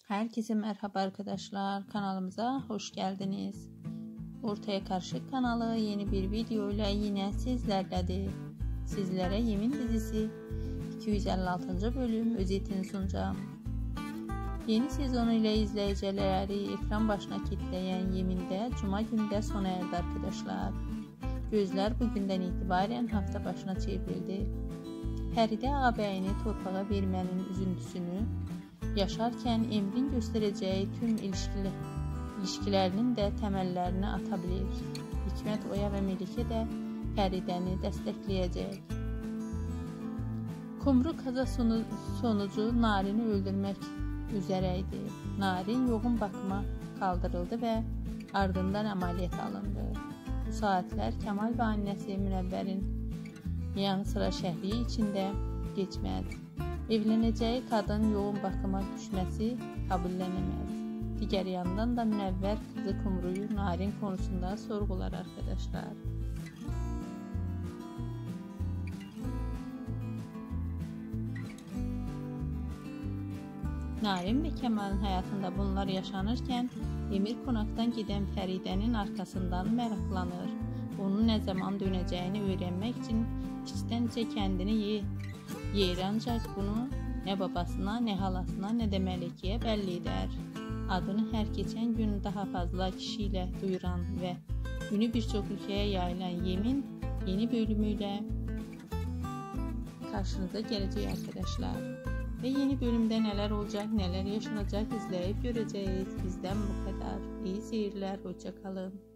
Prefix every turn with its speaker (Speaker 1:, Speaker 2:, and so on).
Speaker 1: Herkese merhaba arkadaşlar, kanalımıza hoş geldiniz. Ortaya Karışık kanalı yeni bir video ile yine sizlerledir. Sizlere Yemin dizisi 256. bölüm özetini sunacağım. Yeni sezonu ile izleyicileri ekran başına kilitleyen Yemin'de Cuma günü de sona erdi arkadaşlar. Gözler bugünden itibaren hafta başına çevrildi. Feride ağabeyini torpağa vermenin üzüntüsünü yaşarken Emrin göstereceği tüm ilişkilerinin de temellerini atabilir. Hikmet, Oya ve Melike de Feride'ni destekleyecek. Kumru kaza sonucu Narin'i öldürmek üzereydi. Narin yoğun bakıma kaldırıldı ve ardından ameliyat alındı. Bu saatler Kemal ve annesi Münevver'in yanı sıra şehri içinde geçmez. Evleneceği kadın yoğun bakıma düşmesi kabullenemez. Diğer yandan da Münevver kızı Kumru'yu Narin konusunda sorgular arkadaşlar. Narin ve Kemal'in hayatında bunlar yaşanırken Emir konaktan giden Feride'nin arkasından meraklanır. Onun ne zaman döneceğini öğrenmek için içtence kendini yer, ancak bunu ne babasına, ne halasına, ne de Meliki'ye belli eder. Adını her geçen gün daha fazla kişiyle duyuran ve günü birçok ülkeye yayılan Yemin yeni bölümüyle karşınıza gelecek arkadaşlar. Ve yeni bölümde neler olacak, neler yaşanacak izleyip göreceğiz. Bizden bu kadar. İyi seyirler, hoşça kalın.